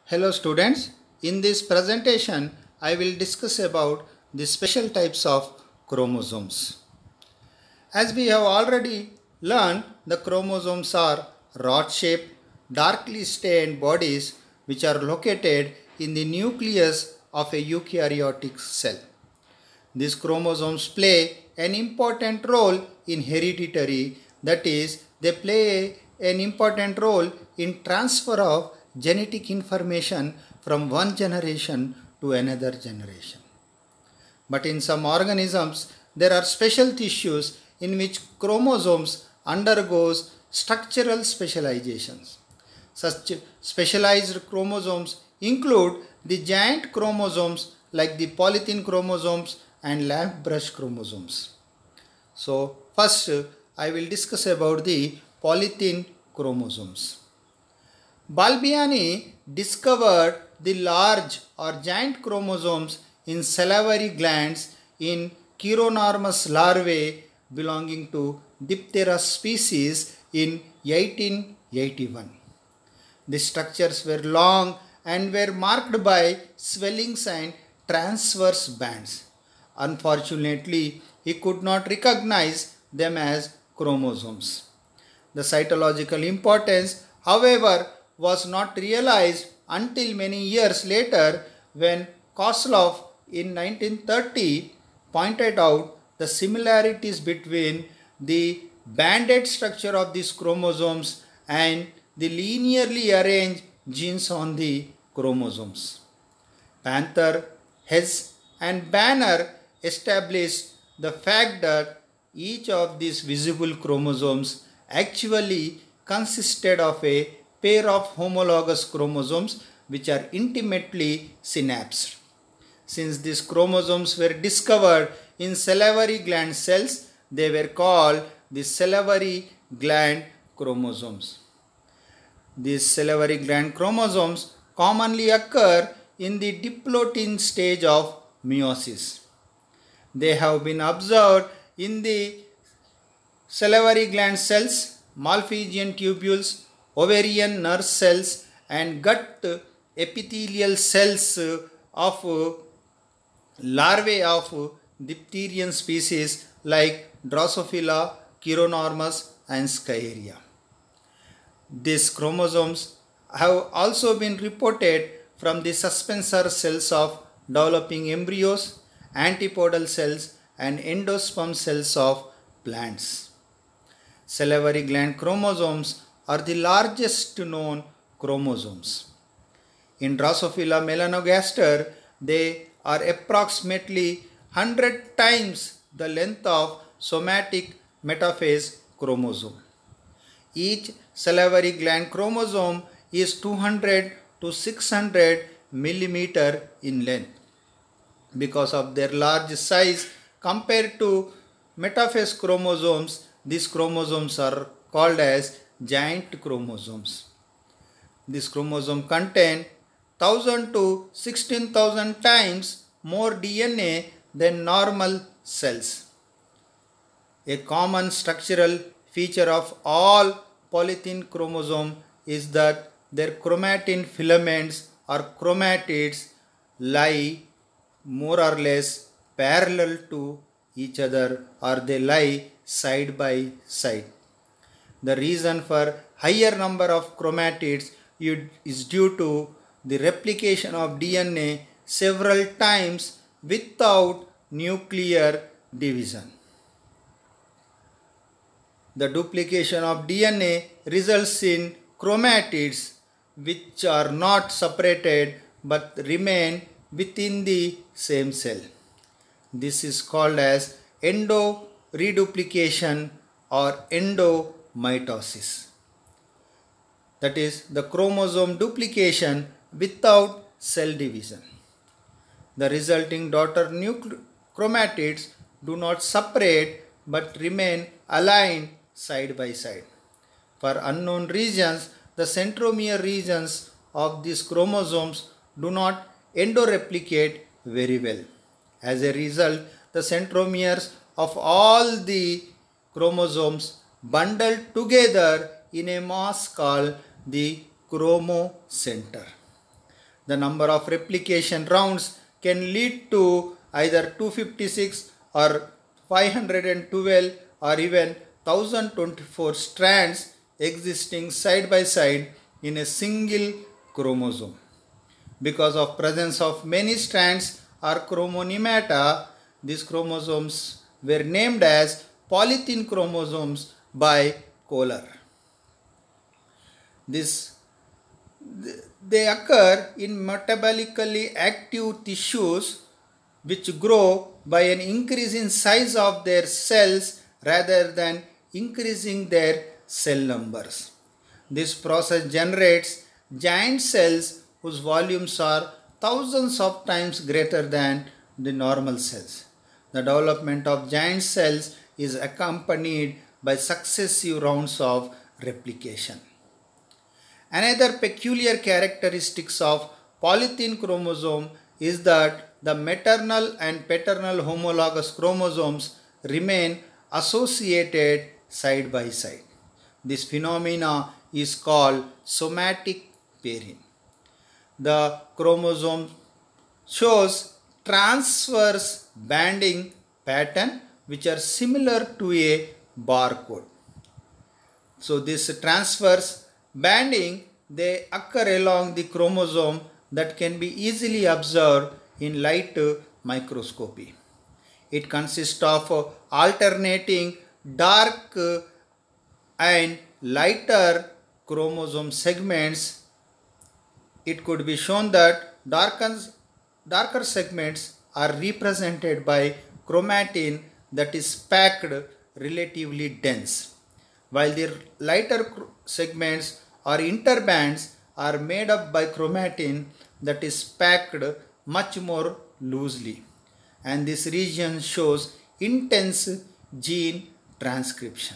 Hello students, in this presentation I will discuss about the special types of chromosomes. As we have already learned, the chromosomes are rod-shaped, darkly stained bodies which are located in the nucleus of a eukaryotic cell. These chromosomes play an important role in hereditary, that is, they play an important role in transfer of genetic information from one generation to another generation. But in some organisms, there are special tissues in which chromosomes undergoes structural specializations. Such specialized chromosomes include the giant chromosomes like the polythene chromosomes and lamp brush chromosomes. So first I will discuss about the polythene chromosomes. Balbiani discovered the large or giant chromosomes in salivary glands in Chironormus larvae belonging to Diptera species in 1881. The structures were long and were marked by swellings and transverse bands. Unfortunately, he could not recognize them as chromosomes. The cytological importance, however, was not realized until many years later when Kozlov in 1930 pointed out the similarities between the banded structure of these chromosomes and the linearly arranged genes on the chromosomes. Panther, Hess and Banner established the fact that each of these visible chromosomes actually consisted of a pair of homologous chromosomes which are intimately synapsed. Since these chromosomes were discovered in salivary gland cells, they were called the salivary gland chromosomes. These salivary gland chromosomes commonly occur in the diplotin stage of meiosis. They have been observed in the salivary gland cells, Malpighian tubules, ovarian nerve cells and gut epithelial cells of larvae of diphtherian species like Drosophila, Chironormus and Skiera. These chromosomes have also been reported from the suspensor cells of developing embryos, antipodal cells and endosperm cells of plants. Salivary gland chromosomes are the largest known chromosomes. In Drosophila melanogaster, they are approximately 100 times the length of somatic metaphase chromosome. Each salivary gland chromosome is 200 to 600 millimeter in length. Because of their large size compared to metaphase chromosomes, these chromosomes are called as giant chromosomes. This chromosome contain 1000 to 16,000 times more DNA than normal cells. A common structural feature of all polythene chromosome is that their chromatin filaments or chromatids lie more or less parallel to each other or they lie side by side. The reason for higher number of chromatids is due to the replication of DNA several times without nuclear division. The duplication of DNA results in chromatids which are not separated but remain within the same cell. This is called as endo-reduplication or endomitosis. That is the chromosome duplication without cell division. The resulting daughter chromatids do not separate but remain aligned side by side. For unknown reasons, the centromere regions of these chromosomes do not endoreplicate very well. As a result, the centromeres of all the chromosomes bundled together in a mass called the chromocenter. The number of replication rounds can lead to either 256 or 512 or even 1024 strands existing side by side in a single chromosome. Because of presence of many strands or chromonymata, these chromosomes were named as polythene chromosomes by Kohler. They occur in metabolically active tissues which grow by an increase in size of their cells rather than increasing their cell numbers. This process generates giant cells whose volumes are thousands of times greater than the normal cells. The development of giant cells is accompanied by successive rounds of replication. Another peculiar characteristics of polythene chromosome is that the maternal and paternal homologous chromosomes remain associated side by side. This phenomena is called somatic pairing. The chromosome shows transverse banding pattern which are similar to a barcode. So this transverse banding, they occur along the chromosome that can be easily observed in light microscopy. It consists of alternating dark and lighter chromosome segments. It could be shown that darker segments are represented by chromatin that is packed relatively dense, while the lighter segments or interbands are made up by chromatin that is packed much more loosely, and this region shows intense gene transcription.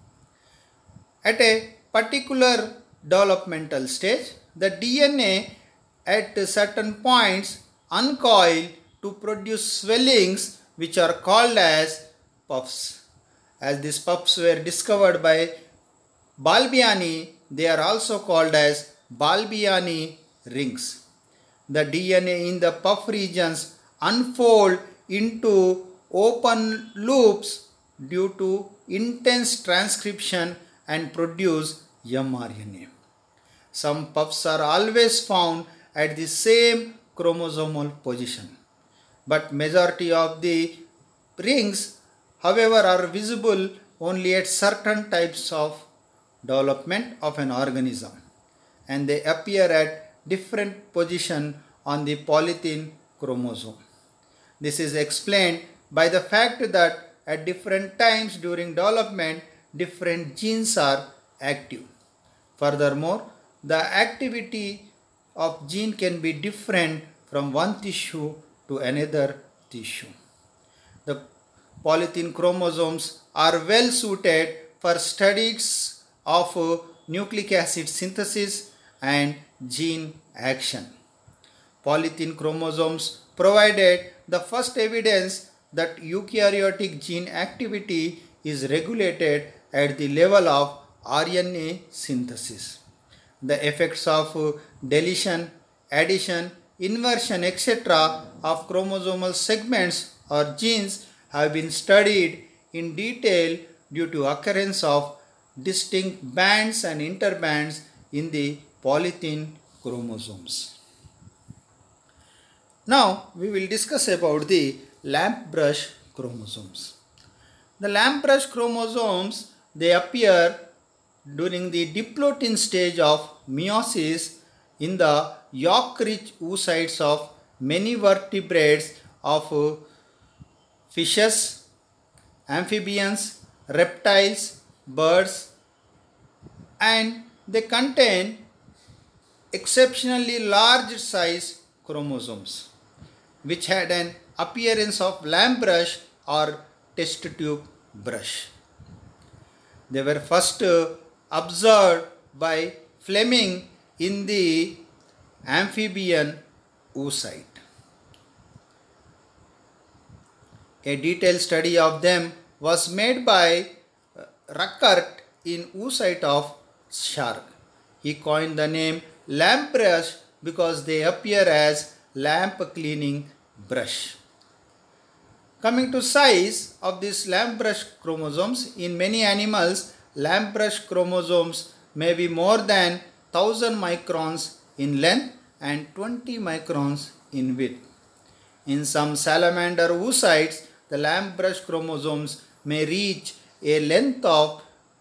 At a particular developmental stage, the DNA at certain points uncoil to produce swellings which are called as puffs. As these puffs were discovered by Balbiani, they are also called as Balbiani rings. The DNA in the puff regions unfold into open loops due to intense transcription and produce mRNA. Some puffs are always found at the same chromosomal position, but majority of the rings, however, are visible only at certain types of development of an organism, and they appear at different position on the polythene chromosome. This is explained by the fact that at different times during development, different genes are active. Furthermore, the activity of gene can be different from one tissue to another tissue. The polythene chromosomes are well suited for studies of nucleic acid synthesis and gene action. Polythene chromosomes provided the first evidence that eukaryotic gene activity is regulated at the level of RNA synthesis. The effects of deletion, addition, inversion, etc. of chromosomal segments or genes have been studied in detail due to occurrence of distinct bands and interbands in the polythene chromosomes. Now we will discuss about the lamp brush chromosomes. The lamp brush chromosomes, they appear during the diplotin stage of meiosis in the yolk-rich oocytes of many vertebrates of fishes, amphibians, reptiles, birds, and they contain exceptionally large size chromosomes which had an appearance of lamp brush or test tube brush. They were first observed by Fleming in the amphibian oocyte. A detailed study of them was made by Ruckert in oocyte of shark. He coined the name lamp brush because they appear as lamp cleaning brush. Coming to size of these lamp brush chromosomes, in many animals, lamp brush chromosomes may be more than 1000 microns in length and 20 microns in width. In some salamander oocytes, the lamp brush chromosomes may reach a length of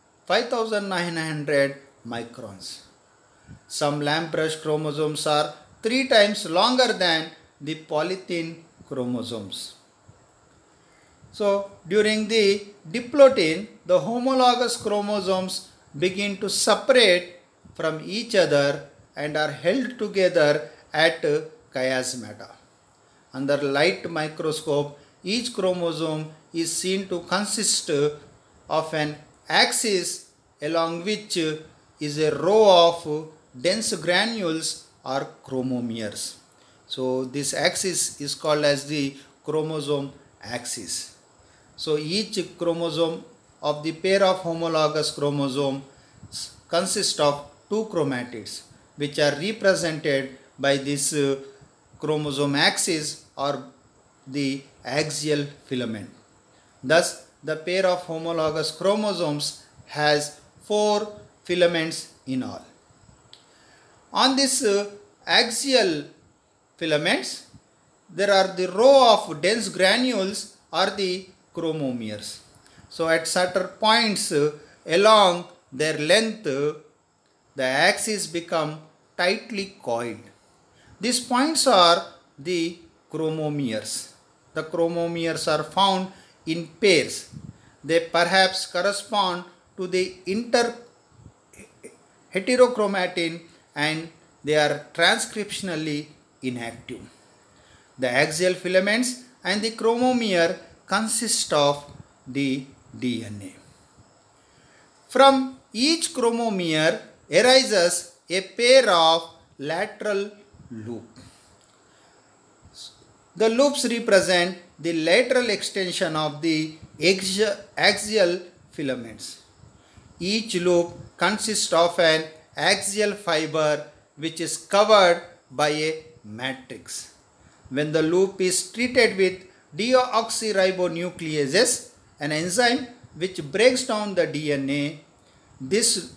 5900 microns. Some lamp brush chromosomes are 3 times longer than the polythene chromosomes. So, during the diplotin, the homologous chromosomes begin to separate from each other and are held together at chiasmata. Under light microscope, each chromosome is seen to consist of an axis along which is a row of dense granules or chromomeres. So, this axis is called as the chromosome axis. So, each chromosome of the pair of homologous chromosomes consists of 2 chromatids, which are represented by this chromosome axis or the axial filament. Thus, the pair of homologous chromosomes has 4 filaments in all. On this axial filaments, there are the row of dense granules or the chromomeres. So, at certain points along their length, the axes become tightly coiled. These points are the chromomeres. The chromomeres are found in pairs. They perhaps correspond to the heterochromatin and they are transcriptionally inactive. The axial filaments and the chromomere consist of the DNA. From each chromomere arises a pair of lateral loops. The loops represent the lateral extension of the axial filaments. Each loop consists of an axial fiber which is covered by a matrix. When the loop is treated with deoxyribonucleases, an enzyme which breaks down the DNA, this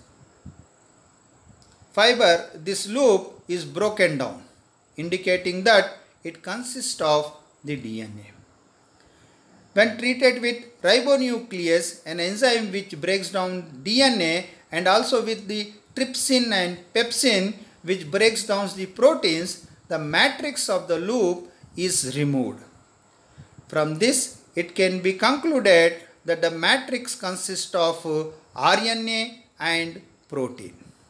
loop is broken down, indicating that it consists of the DNA. When treated with ribonuclease, an enzyme which breaks down DNA, and also with the trypsin and pepsin which breaks down the proteins, the matrix of the loop is removed. From this, it can be concluded that the matrix consists of RNA and protein.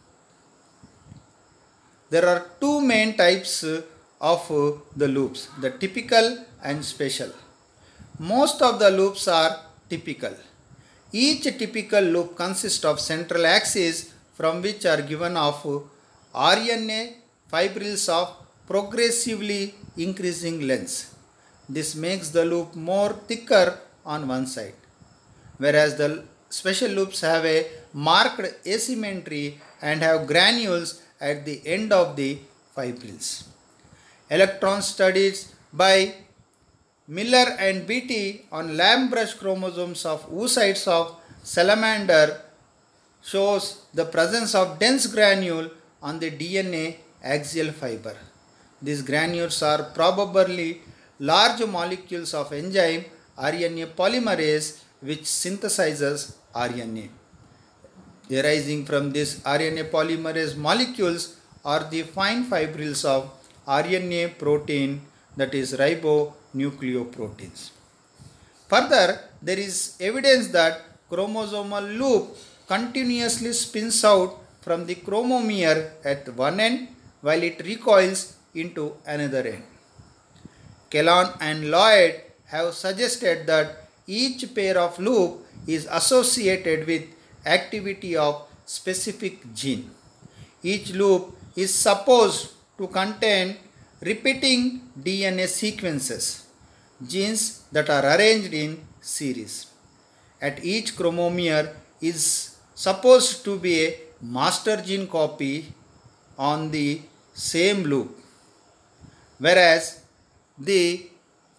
There are 2 main types of the loops, the typical and special. Most of the loops are typical. Each typical loop consists of central axis from which are given off RNA fibrils of progressively increasing lengths. This makes the loop more thicker on one side, whereas the special loops have a marked asymmetry and have granules at the end of the fibrils. Electron studies by Miller and Beatty on lamp brush chromosomes of oocytes of salamander shows the presence of dense granule on the DNA axial fiber. These granules are probably large molecules of enzyme RNA polymerase which synthesizes RNA. Arising from these RNA polymerase molecules are the fine fibrils of RNA protein, that is ribonucleoproteins. Further, there is evidence that chromosomal loop continuously spins out from the chromomere at one end while it recoils into another end. Kellon and Lloyd have suggested that each pair of loop is associated with activity of specific gene. Each loop is supposed to contain repeating DNA sequences, genes that are arranged in series. At each chromomere is supposed to be a master gene copy on the same loop, whereas the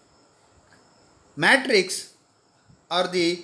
matrix are the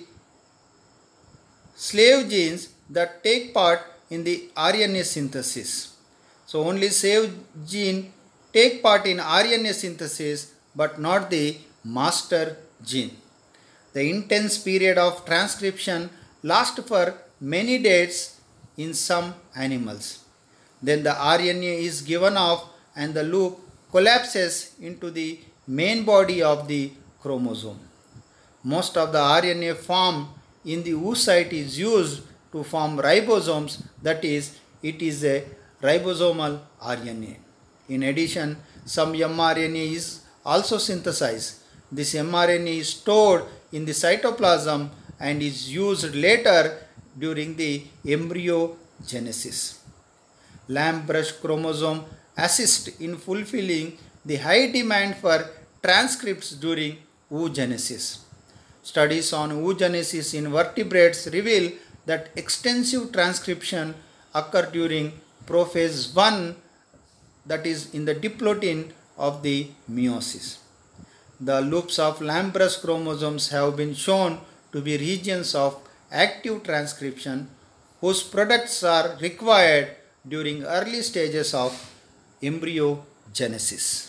slave genes that take part in the RNA synthesis. So only slave gene take part in RNA synthesis but not the master gene. The intense period of transcription lasts for many days in some animals. Then the RNA is given off and the loop collapses into the main body of the chromosome. Most of the RNA formed in the oocyte is used to form ribosomes, that is, it is a ribosomal RNA. In addition, some mRNA is also synthesized. This mRNA is stored in the cytoplasm and is used later during the embryogenesis. Lamb brush chromosome assist in fulfilling the high demand for transcripts during oogenesis. Studies on oogenesis in vertebrates reveal that extensive transcription occur during prophase 1, that is in the diplotin of the meiosis. The loops of Lamb-Brush chromosomes have been shown to be regions of active transcription whose products are required during early stages of embryogenesis.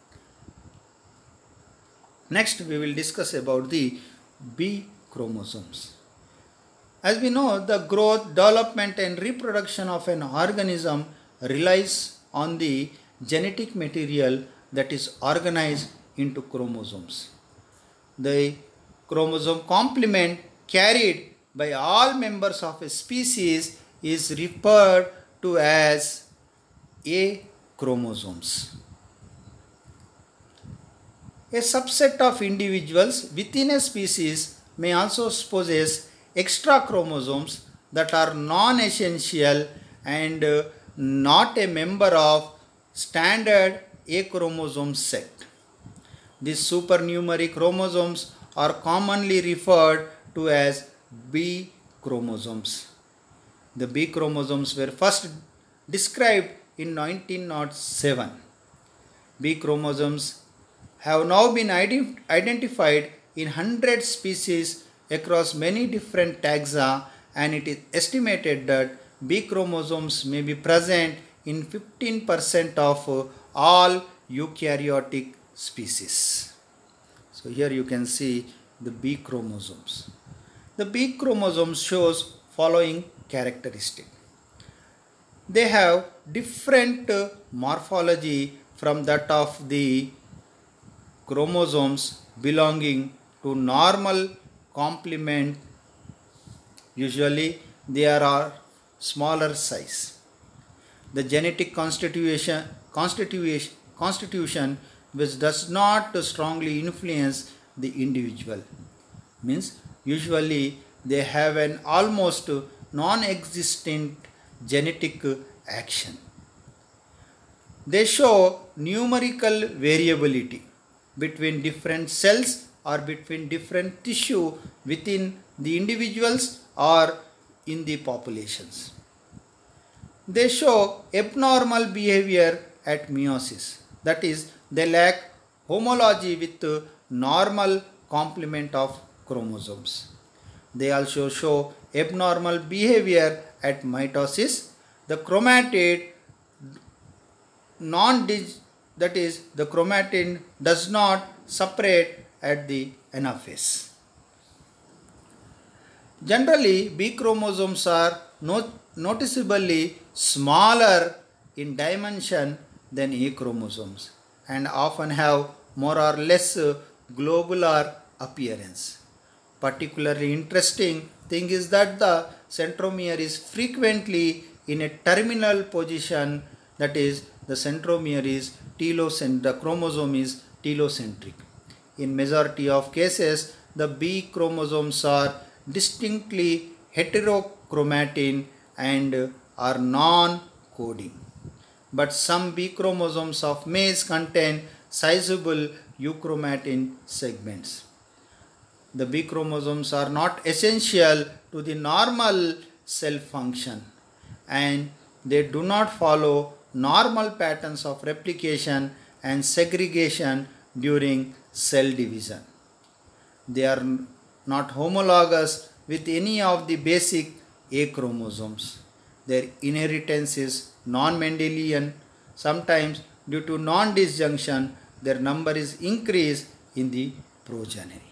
Next, we will discuss about the B chromosomes. As we know, the growth, development and reproduction of an organism relies on the genetic material that is organized into chromosomes. The chromosome complement carried by all members of a species is referred to as A chromosomes. A subset of individuals within a species may also possess extra chromosomes that are non-essential and not a member of standard A chromosome set. These supernumerary chromosomes are commonly referred to as B chromosomes. The B chromosomes were first described in 1907. B chromosomes have now been identified in 100 species across many different taxa, and it is estimated that B chromosomes may be present in 15% of all eukaryotic species. So here you can see the B chromosomes. The B chromosomes shows following characteristic. They have different morphology from that of the chromosomes belonging to normal complement. Usually they are smaller size. The genetic constitution which does not strongly influence the individual, means usually they have an almost non-existent genetic action. They show numerical variability between different cells or between different tissue within the individuals or in the populations. They show abnormal behavior at meiosis, that is, they lack homology with normal complement of chromosomes. They also show abnormal behavior at mitosis. The chromatid that is, the chromatin does not separate at the anaphase. Generally, B chromosomes are noticeably smaller in dimension than A chromosomes and often have more or less globular appearance. Particularly interesting thing is that the centromere is frequently in a terminal position, that is, the centromere is telocentric, the chromosome is telocentric. In majority of cases, the B chromosomes are distinctly heterochromatin and are non-coding. But some B chromosomes of maize contain sizable euchromatin segments. The B chromosomes are not essential to the normal cell function and they do not follow normal patterns of replication and segregation during cell division. They are not homologous with any of the basic A chromosomes. Their inheritance is non-Mendelian. Sometimes due to non-disjunction, their number is increased in the progeny.